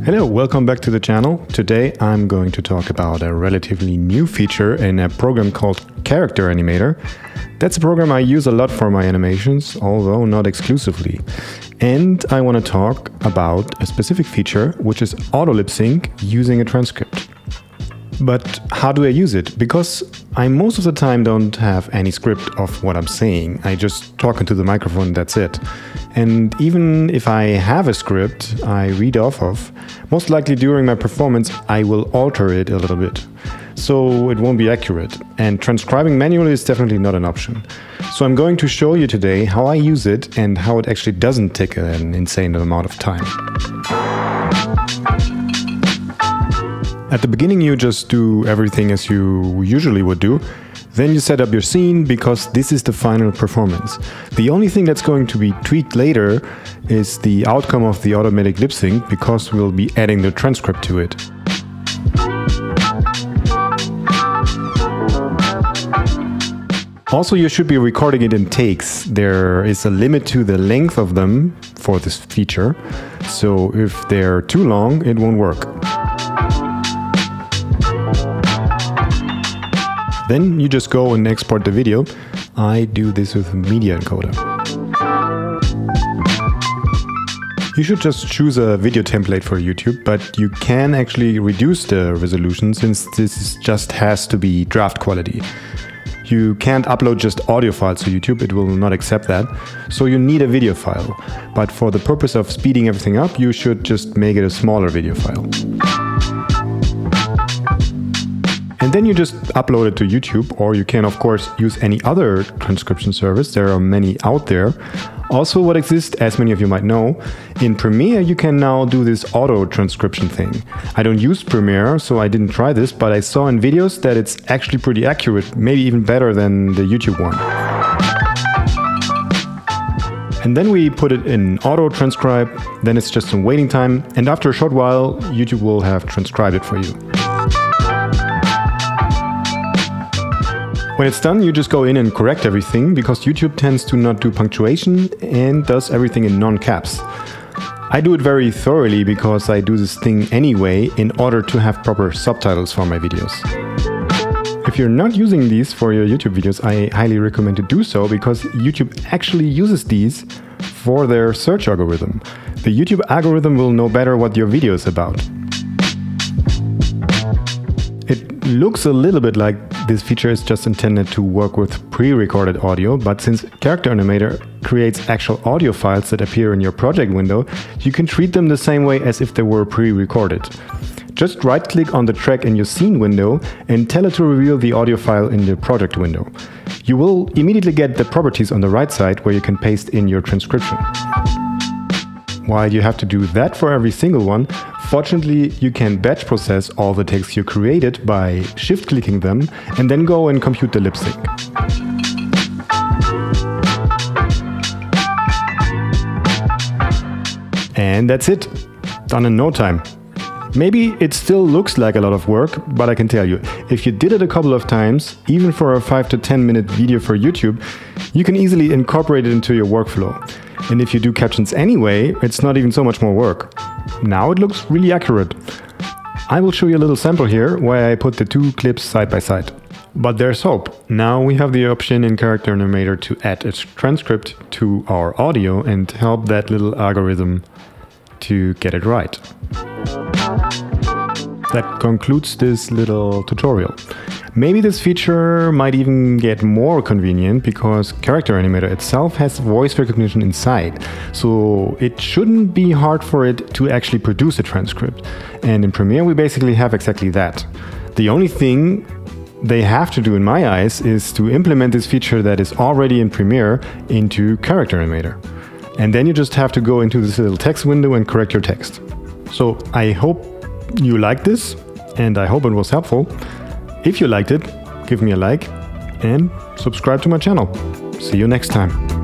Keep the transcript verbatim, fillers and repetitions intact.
Hello, welcome back to the channel. Today I'm going to talk about a relatively new feature in a program called Character Animator. That's a program I use a lot for my animations, although not exclusively. And I want to talk about a specific feature, which is auto lip sync using a transcript. But how do I use it? Because I most of the time don't have any script of what I'm saying. I just talk into the microphone, that's it. And even if I have a script I read off of, most likely during my performance I will alter it a little bit. So it won't be accurate. And transcribing manually is definitely not an option. So I'm going to show you today how I use it and how it actually doesn't take an insane amount of time. At the beginning you just do everything as you usually would do. Then you set up your scene because this is the final performance. The only thing that's going to be tweaked later is the outcome of the automatic lip sync because we'll be adding the transcript to it. Also, you should be recording it in takes. There is a limit to the length of them for this feature. So if they're too long, it won't work. Then you just go and export the video. I do this with Media Encoder. You should just choose a video template for YouTube, but you can actually reduce the resolution since this just has to be draft quality. You can't upload just audio files to YouTube, it will not accept that. So you need a video file. But for the purpose of speeding everything up, you should just make it a smaller video file. And then you just upload it to YouTube, or you can of course use any other transcription service. There are many out there. Also what exists, as many of you might know, in Premiere you can now do this auto transcription thing. I don't use Premiere, so I didn't try this, but I saw in videos that it's actually pretty accurate, maybe even better than the YouTube one. And then we put it in auto transcribe, then it's just some waiting time, and after a short while YouTube will have transcribed it for you. When it's done, you just go in and correct everything, because YouTube tends to not do punctuation and does everything in non-caps. I do it very thoroughly because I do this thing anyway in order to have proper subtitles for my videos. If you're not using these for your YouTube videos, I highly recommend to do so, because YouTube actually uses these for their search algorithm. The YouTube algorithm will know better what your video is about. It looks a little bit like this feature is just intended to work with pre-recorded audio, but since Character Animator creates actual audio files that appear in your project window, you can treat them the same way as if they were pre-recorded. Just right-click on the track in your scene window and tell it to reveal the audio file in the project window. You will immediately get the properties on the right side where you can paste in your transcription. While you have to do that for every single one, fortunately you can batch process all the takes you created by shift-clicking them and then go and compute the lip sync. And that's it. Done in no time. Maybe it still looks like a lot of work, but I can tell you, if you did it a couple of times, even for a five to ten minute video for YouTube, you can easily incorporate it into your workflow. And if you do captions anyway, it's not even so much more work. Now it looks really accurate. I will show you a little sample here where I put the two clips side by side. But there's hope. Now we have the option in Character Animator to add a transcript to our audio and help that little algorithm to get it right. That concludes this little tutorial. Maybe this feature might even get more convenient because Character Animator itself has voice recognition inside, so it shouldn't be hard for it to actually produce a transcript. And in Premiere we basically have exactly that. The only thing they have to do in my eyes is to implement this feature that is already in Premiere into Character Animator. And then you just have to go into this little text window and correct your text. So I hope you liked this, and I hope it was helpful. If you liked it, give me a like and subscribe to my channel. See you next time.